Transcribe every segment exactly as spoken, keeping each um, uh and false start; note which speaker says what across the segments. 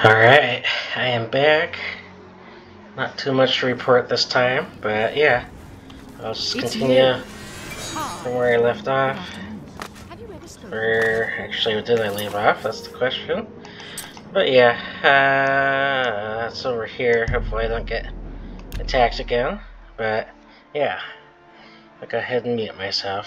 Speaker 1: Alright, I am back. Not too much to report this time, but yeah, I'll just
Speaker 2: It's
Speaker 1: continue
Speaker 2: you.
Speaker 1: from where I left off.
Speaker 2: Have you ever spoken?
Speaker 1: Where actually did I leave off? That's the question. But yeah, uh, that's over here. Hopefully I don't get attacked again. But yeah, I'll go ahead and mute myself.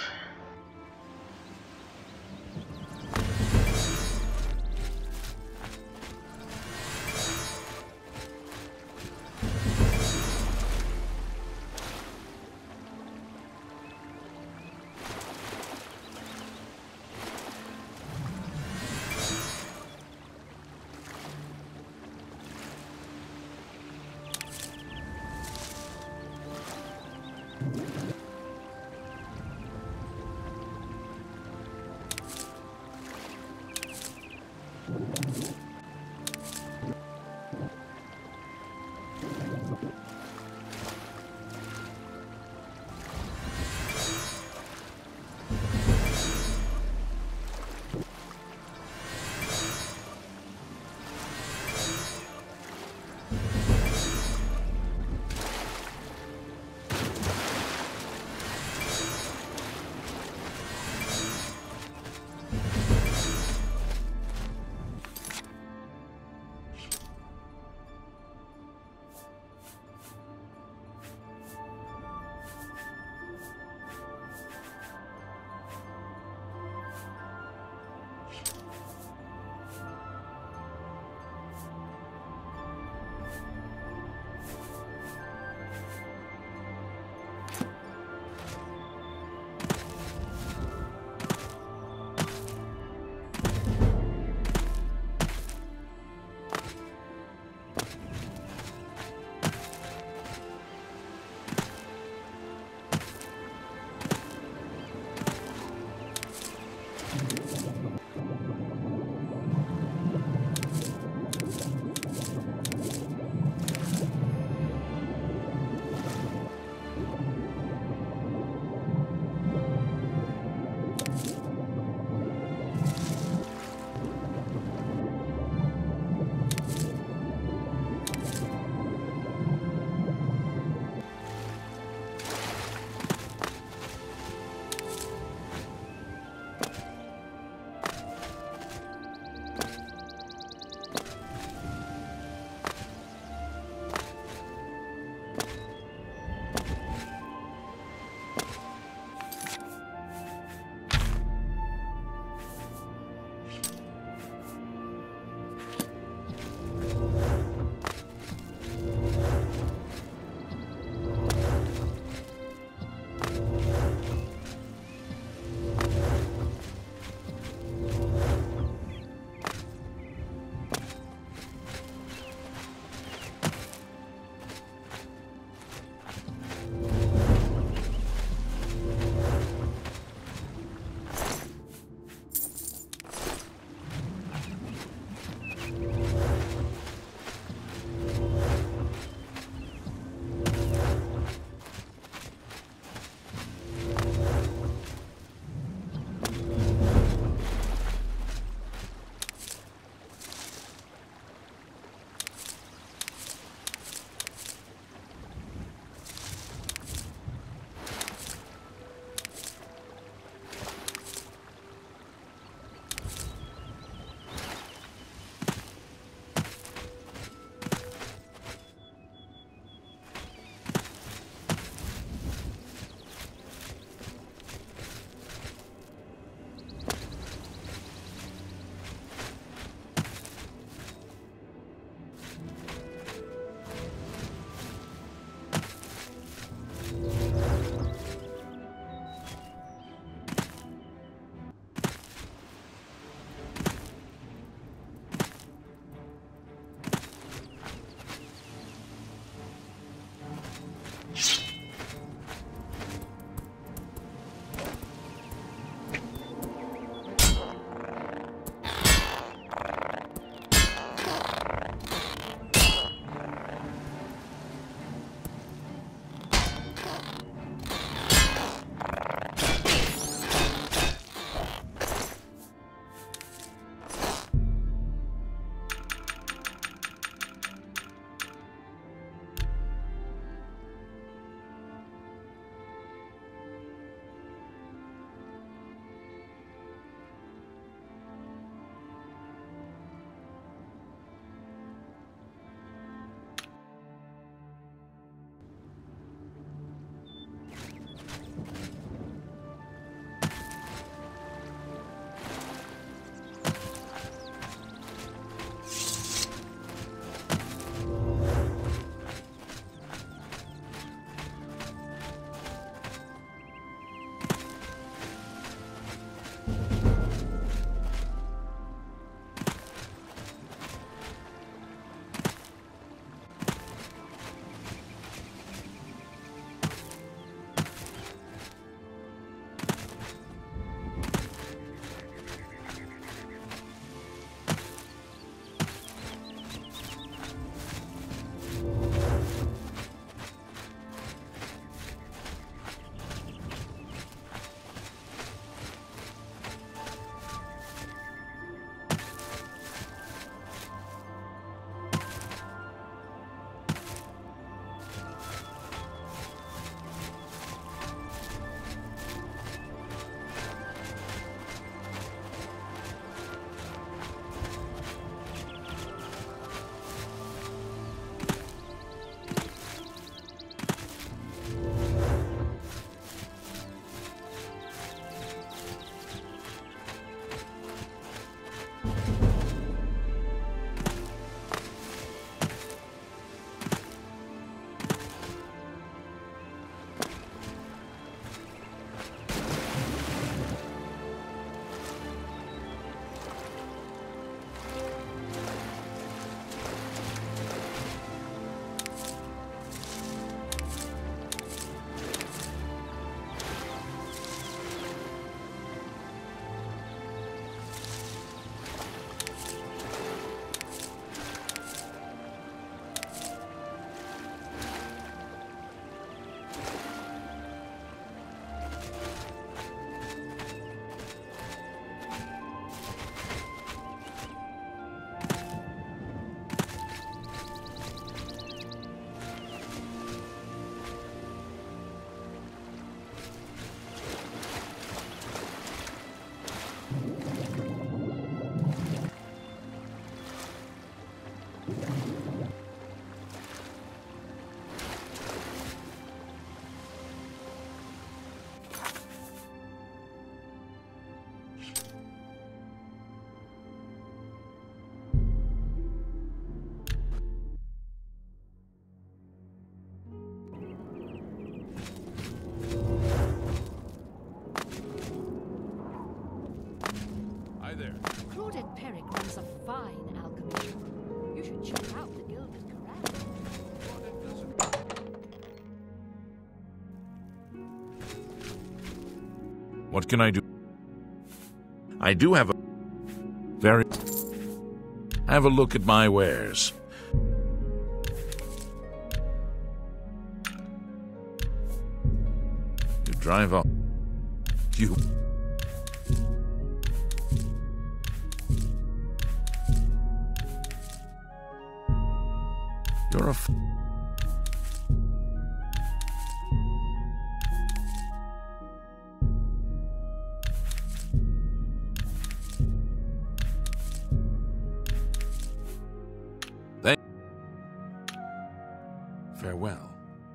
Speaker 3: there.
Speaker 2: Claudette Perrick runs a fine alchemy shop. You should check out the Gilded Corral.
Speaker 3: What can I do? I do have a very... Have a look at my wares. You drive up. You... You're a... F Thank... Farewell.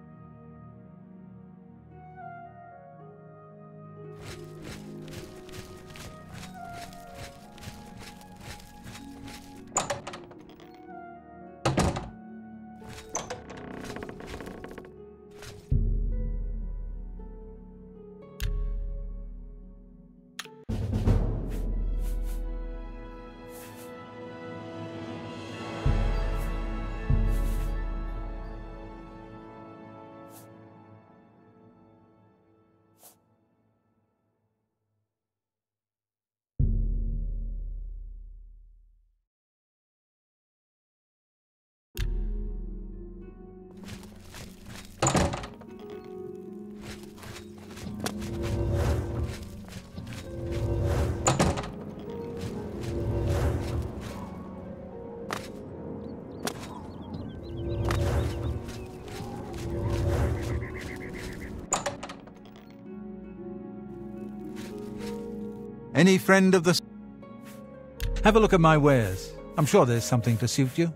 Speaker 4: Any friend of the... Have a look at my wares. I'm sure there's something to suit you.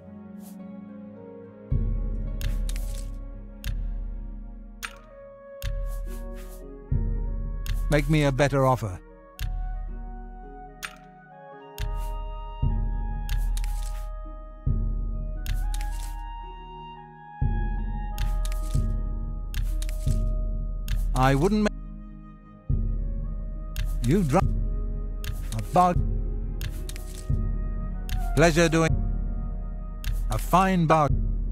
Speaker 4: Make me a better offer. I wouldn't make... You drive... A bug. Pleasure doing. A fine bug.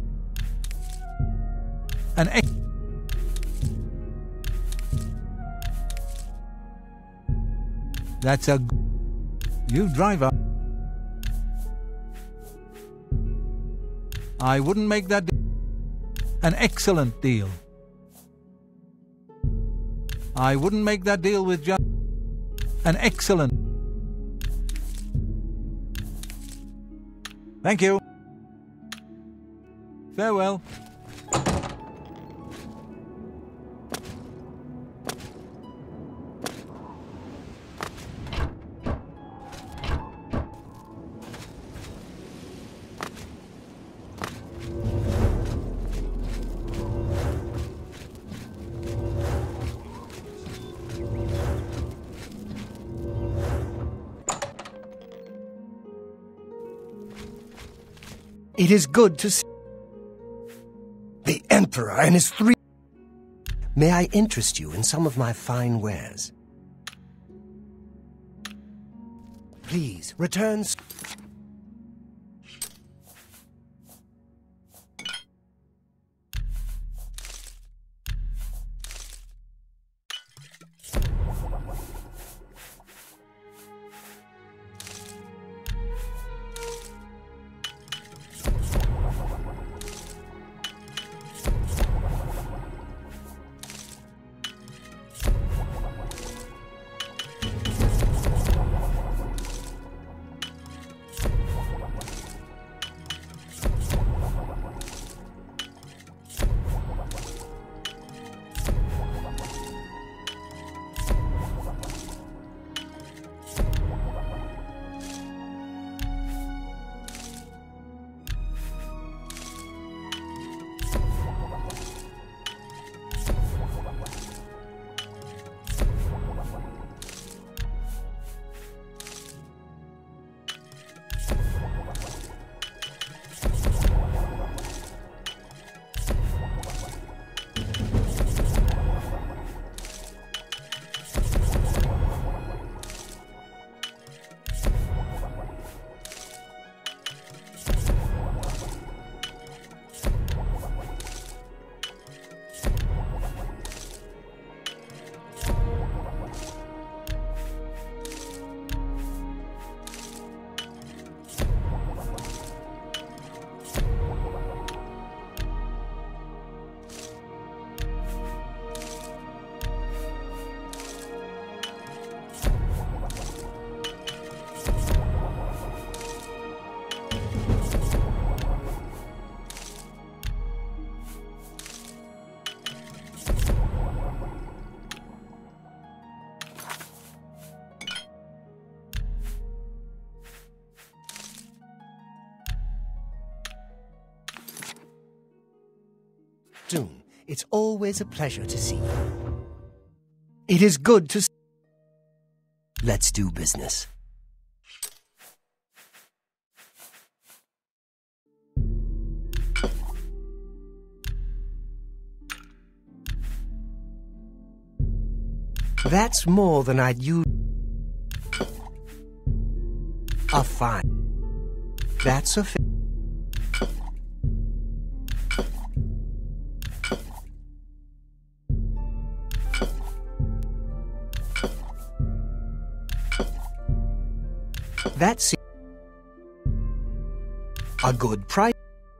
Speaker 4: An ex. That's a. You driver. I wouldn't make that. An excellent deal. I wouldn't make that deal with just. An excellent. Thank you. Farewell.
Speaker 5: It is good to see the Emperor and his three... May I interest you in some of my fine wares? Please, return... It's always a pleasure to see you. It is good to see. Let's do business. That's more than I'd use. A fine. That's a. That's a good price.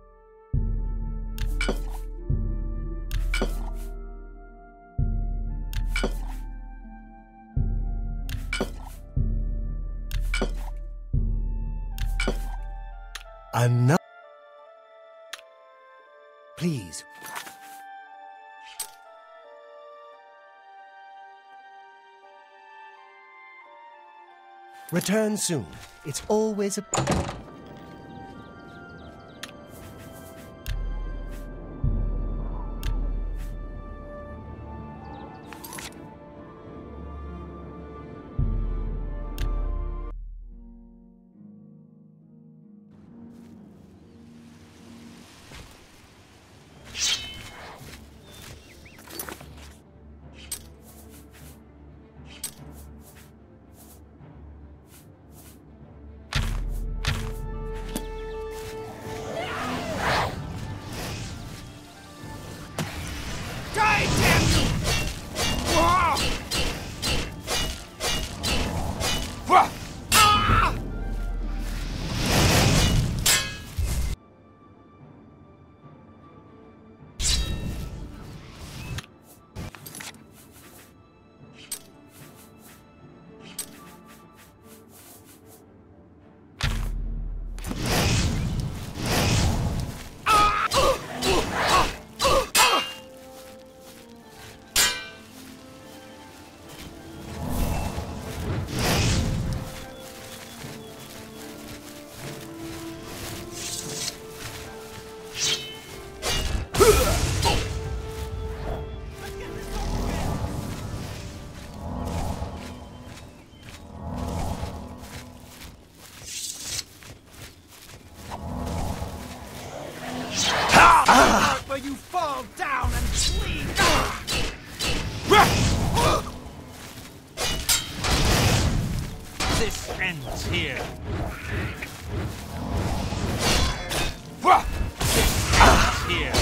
Speaker 5: Enough. Please. Return soon. It's always a...
Speaker 6: Where you fall down and bleed. This ends here. This ends here.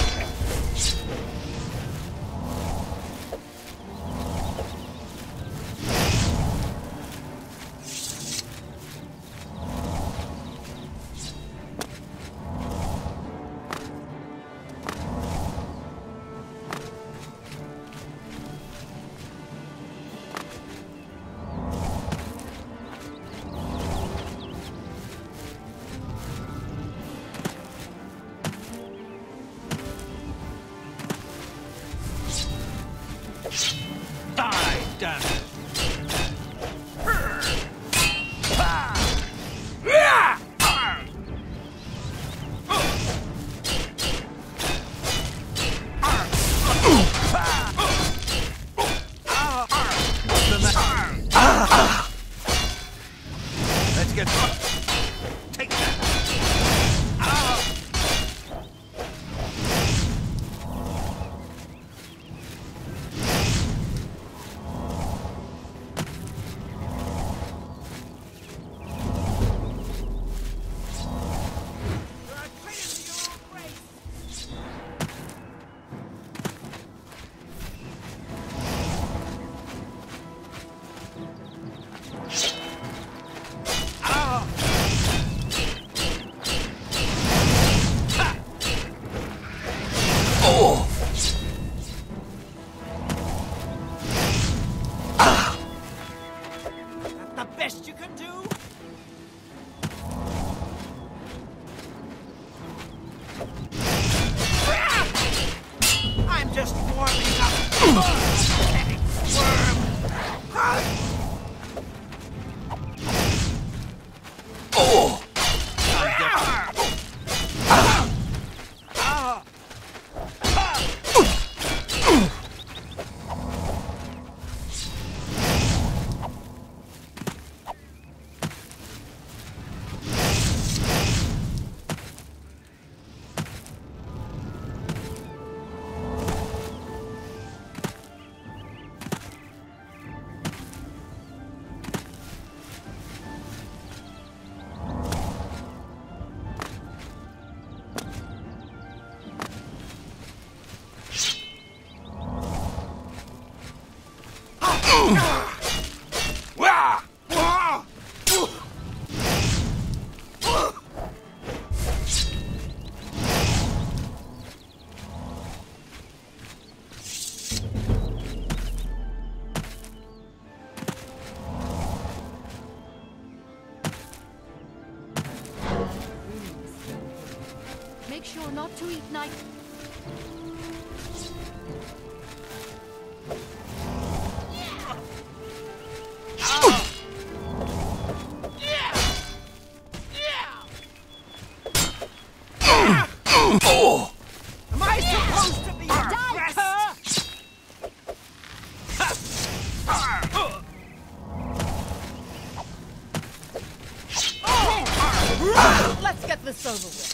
Speaker 6: Die, damn it! Let's get take that. The best you can do? I'm just warming up. Pathetic worm. Oh!
Speaker 2: Careful not to eat night.
Speaker 5: Oh!
Speaker 6: Am I supposed to be impressed?
Speaker 2: Let's get this over with.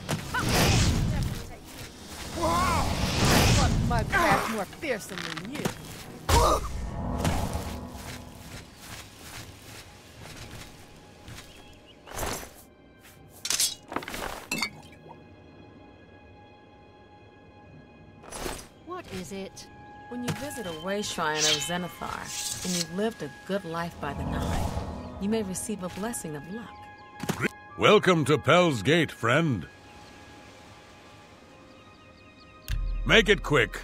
Speaker 2: But my craft's more fearsome than you. What is it?
Speaker 7: When you visit a way shrine of Zenithar, and you've lived a good life by the Nine, you may receive a blessing of luck.
Speaker 3: Welcome to Pell's Gate, friend. Make it quick.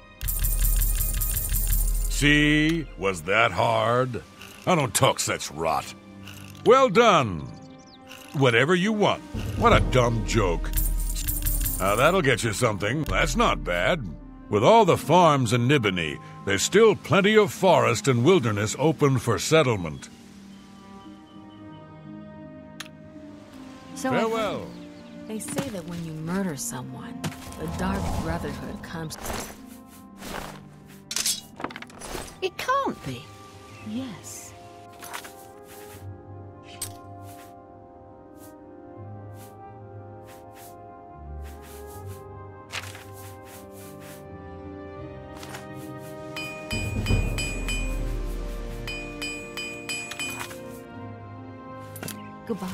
Speaker 3: See? Was that hard? I don't talk such rot. Well done. Whatever you want. What a dumb joke. Now that'll get you something. That's not bad. With all the farms in Nibony, there's still plenty of forest and wilderness open for settlement.
Speaker 7: So
Speaker 3: Farewell.
Speaker 7: They say that when you murder someone, the Dark Brotherhood comes.
Speaker 2: It can't be.
Speaker 7: Yes. Goodbye.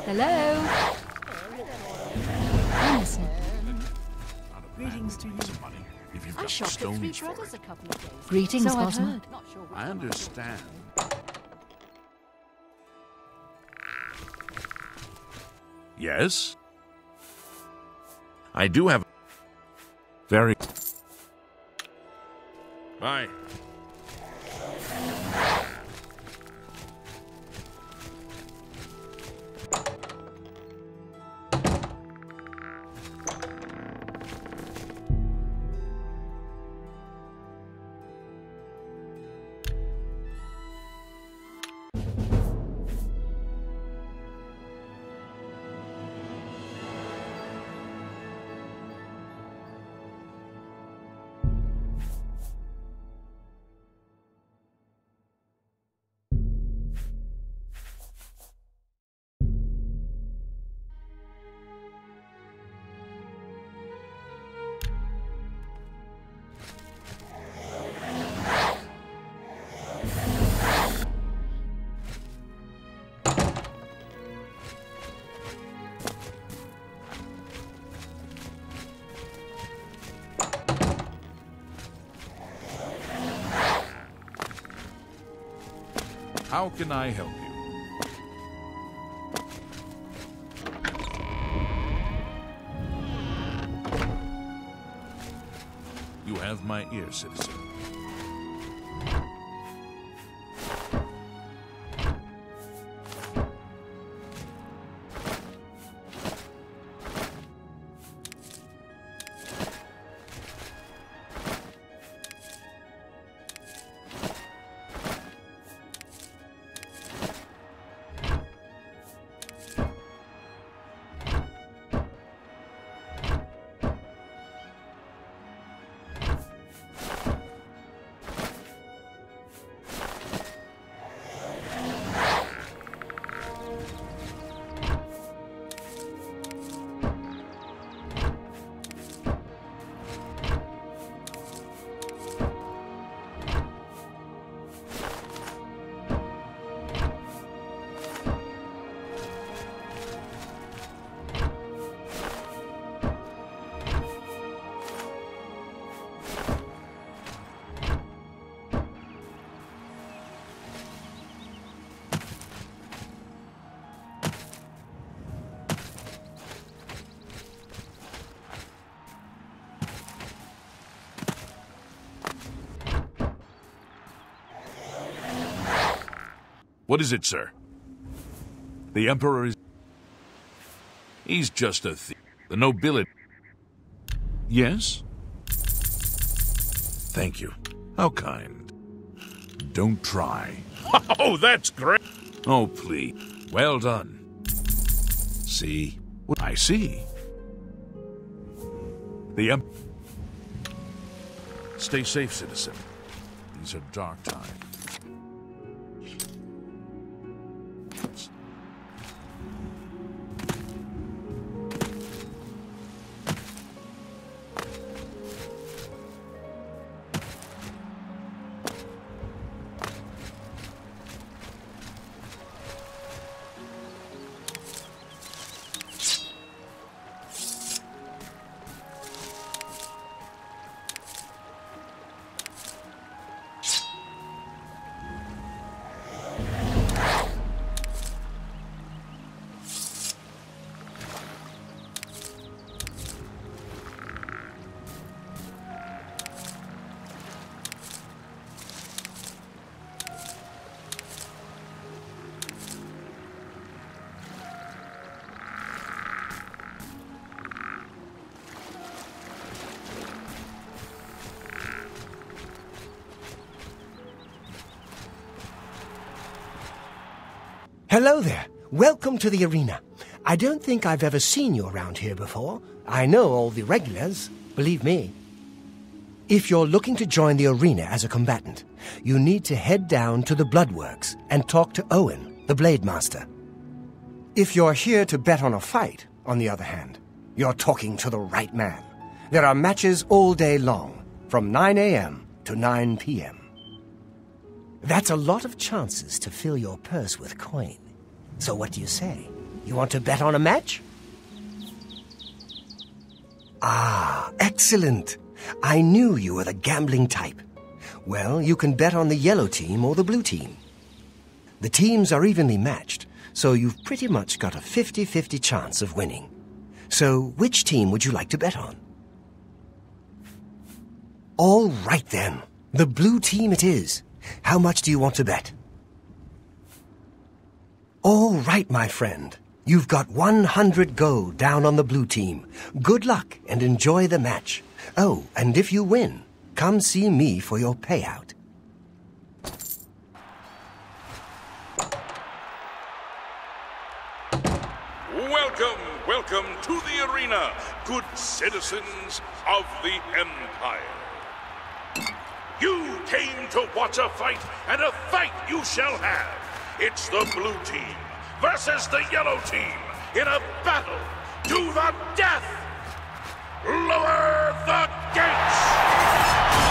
Speaker 2: Hello? I'm listening.
Speaker 6: Greetings to you.
Speaker 8: If you've
Speaker 2: I
Speaker 8: got
Speaker 2: shopped at Three
Speaker 8: stones for
Speaker 2: Brothers
Speaker 8: it.
Speaker 2: a couple of days ago.
Speaker 7: Greetings,
Speaker 2: so I've
Speaker 7: Cosmo.
Speaker 2: heard. Not sure which
Speaker 8: I
Speaker 2: one.
Speaker 8: understand. Yes? I do have... Very... Bye.
Speaker 3: How can I help you?
Speaker 8: You have my ear, citizen. What is it, sir? The Emperor is... He's just a thief. The nobility... Yes? Thank you. How kind. Don't try. Oh, that's great! Oh, please. Well done. See? What I see. The Emperor... Stay safe, citizen. These are dark times.
Speaker 5: Hello there. Welcome to the arena. I don't think I've ever seen you around here before. I know all the regulars, believe me. If you're looking to join the arena as a combatant, you need to head down to the Bloodworks and talk to Owen, the Blade Master. If you're here to bet on a fight, on the other hand, you're talking to the right man. There are matches all day long, from nine a m to nine p m That's a lot of chances to fill your purse with coin. So what do you say? You want to bet on a match? Ah, excellent. I knew you were the gambling type. Well, you can bet on the yellow team or the blue team. The teams are evenly matched, so you've pretty much got a fifty fifty chance of winning. So, which team would you like to bet on? All right then. The blue team it is. How much do you want to bet? All right, my friend. You've got one hundred gold down on the blue team. Good luck and enjoy the match. Oh, and if you win, come see me for your payout.
Speaker 8: Welcome, welcome to the arena, good citizens of the Empire. You came to watch a fight, and a fight you shall have. It's the blue team versus the yellow team in a battle to the death. Lower the gates!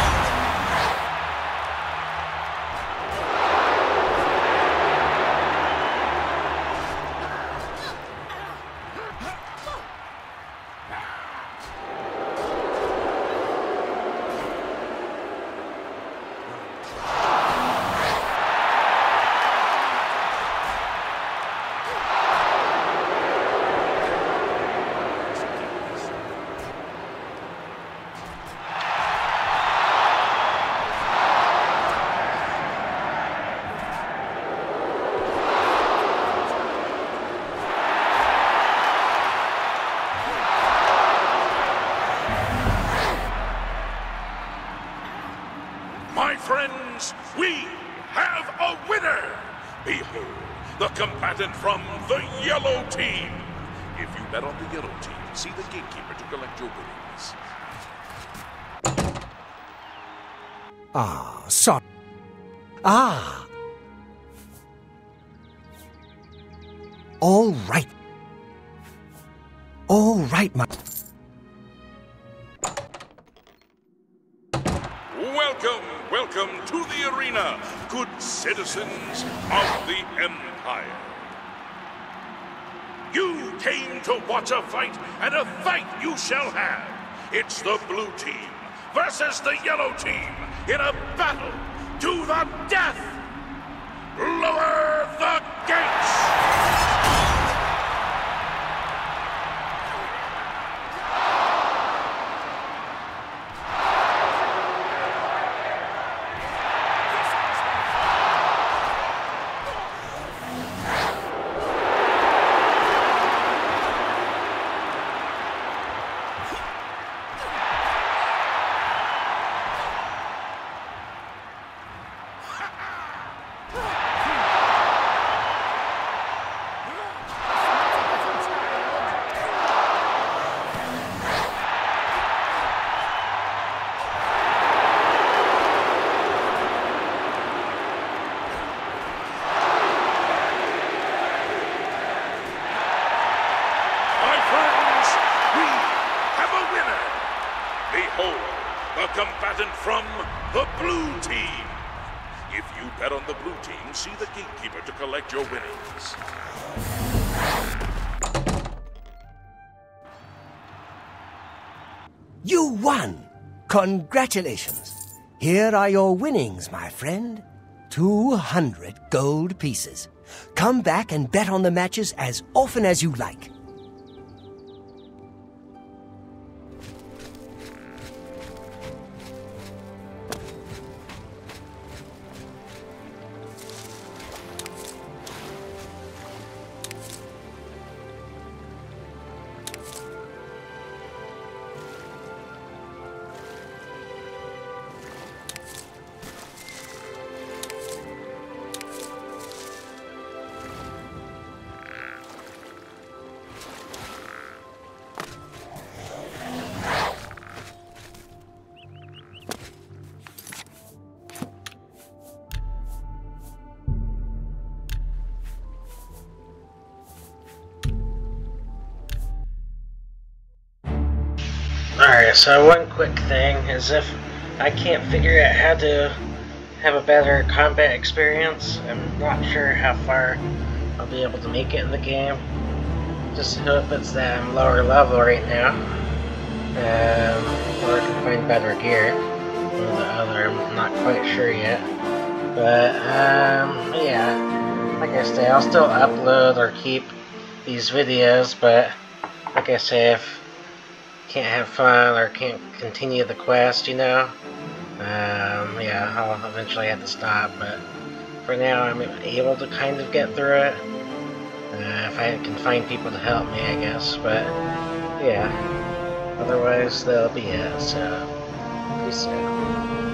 Speaker 8: My friends, we have a winner! Behold, the combatant from the yellow team. If you bet on the yellow team, see the gatekeeper to collect your winnings.
Speaker 5: Ah, sorry. Ah! All right. All right, my...
Speaker 8: Welcome, welcome to the arena, good citizens of the Empire. You came to watch a fight, and a fight you shall have. It's the blue team versus the yellow team in a battle to the death. Lower the gates! Behold, the combatant from the blue team. If you bet on the blue team, see the gatekeeper to collect your winnings.
Speaker 5: You won! Congratulations! Here are your winnings, my friend. two hundred gold pieces. Come back and bet on the matches as often as you like.
Speaker 1: Alright, so one quick thing is if I can't figure out how to have a better combat experience, I'm not sure how far I'll be able to make it in the game. just hope it's that I'm lower level right now. Um, or I can find better gear. One or the other, I'm not quite sure yet. But, um, yeah. Like I say, I'll still upload or keep these videos, but like I say, if I can't have fun or can't continue the quest, you know, um, yeah, I'll eventually have to stop, but for now I'm able to kind of get through it. Uh, if I can find people to help me, I guess, but yeah. Otherwise, that'll be it, so peace out.